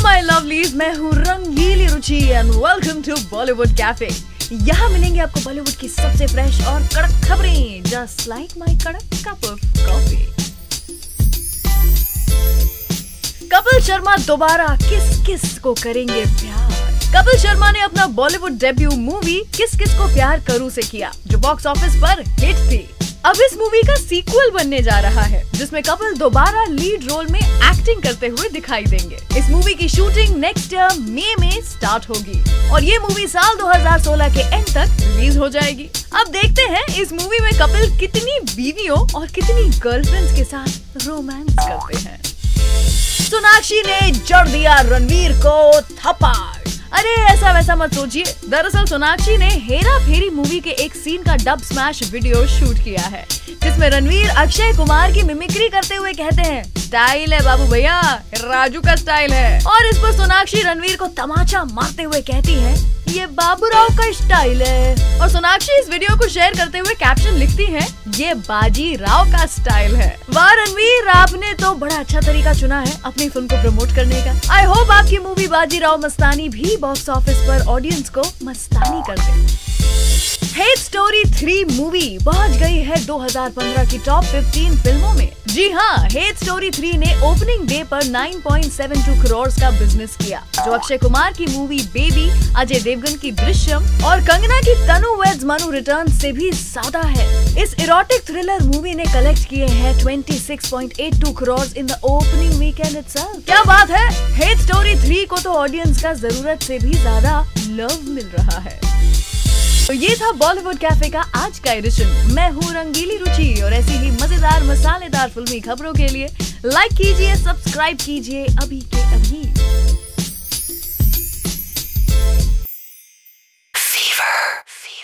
My lovelies, मैं हूँ Rangili Ruchi and welcome to Bollywood cafe. यहाँ मिलेंगे आपको बॉलीवुड की सबसे फ्रेश और कड़क खबरें, जस्ट लाइक माय कड़क cup of coffee. Kapil Sharma दोबारा किस किस को करेंगे प्यार। कपिल शर्मा ने अपना बॉलीवुड डेब्यू मूवी किस किसको प्यार करूं से किया, जो बॉक्स ऑफिस पर हिट थी। अब इस मूवी का सीक्वल बनने जा रहा है, जिसमें कपिल दोबारा लीड रोल में एक्टिंग करते हुए दिखाई देंगे। इस मूवी की शूटिंग नेक्स्ट ईयर मई में स्टार्ट होगी और ये मूवी साल 2016 के एंड तक रिलीज हो जाएगी। अब देखते हैं इस मूवी में कपिल कितनी बीवियों और कितनी गर्लफ्रेंड्स के साथ रोमांस करते हैं। सोनाक्षी ने जड़ दिया रणवीर को थप्पड़। अरे ऐसा वैसा मत सोचिए, दरअसल सोनाक्षी ने हेरा फेरी मूवी के एक सीन का डब स्मैश वीडियो शूट किया है, जिसमें रणवीर अक्षय कुमार की मिमिक्री करते हुए कहते हैं, स्टाइल है बाबू भैया, राजू का स्टाइल है। और इस पर सोनाक्षी रणवीर को तमाचा मारते हुए कहती है, ये बाबूराव का स्टाइल है। और सोनाक्षी इस वीडियो को शेयर करते हुए कैप्शन लिखती है, ये बाजी राव का स्टाइल है। वाह रणवीर, आपने तो बड़ा अच्छा तरीका चुना है अपनी फिल्म को प्रमोट करने का। आई होप आपकी मूवी बाजी राव मस्तानी भी बॉक्स ऑफिस पर ऑडियंस को मस्तानी कर दे। हेट स्टोरी 3 मूवी पहुंच गई है 2015 की टॉप 15 फिल्मों में। जी हाँ, हेट स्टोरी 3 ने ओपनिंग डे पर 9.72 करोड़ का बिजनेस किया, जो अक्षय कुमार की मूवी बेबी, अजय देवगन की दृश्यम और कंगना की तनु वेड्स मनु रिटर्न से भी ज्यादा है। इस इरोटिक थ्रिलर मूवी ने कलेक्ट किए हैं 26.82 crore in the opening weekend itself. क्या बात है, हेट स्टोरी 3 को तो ऑडियंस का जरूरत से भी ज्यादा लव मिल रहा है। तो ये था बॉलीवुड कैफे का आज का एडिशन। मैं हूँ रंगीली रुचि और ऐसी ही मजेदार मसालेदार फिल्मी खबरों के लिए लाइक कीजिए, सब्सक्राइब कीजिए अभी के अभी।